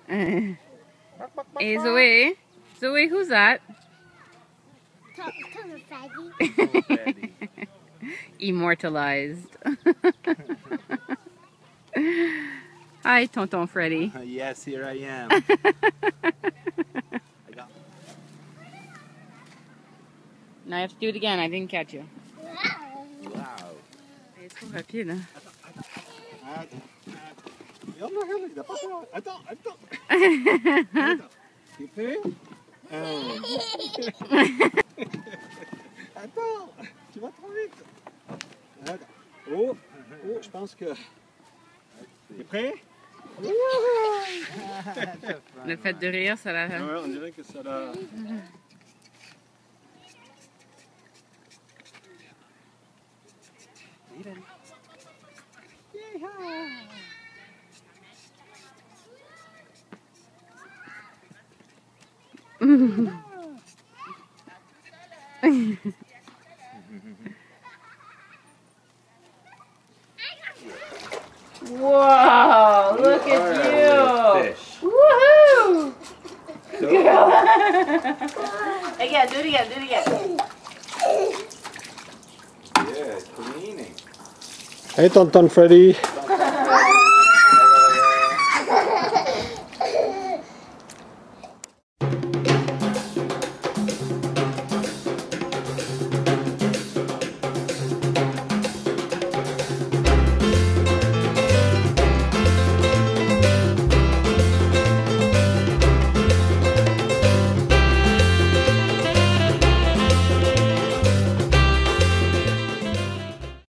Hey, Zoe. Zoe, who's that? Tonton Freddy. Immortalized. Hi, Tonton Freddy. Yes, here I am. Now I have to do it again. I didn't catch you. Wow. C'est trop rapide. Hein? Attends. Tu peux? Attends, tu vas trop vite. Attends. Oh, je pense que... T'es prêt? Le fait de rire, ça l'a... Ouais, on dirait que ça l'a... Whoa! Look at you! Woohoo! Girl! Again, do it again. Yeah, cleaning. Hey, Tonton Freddy.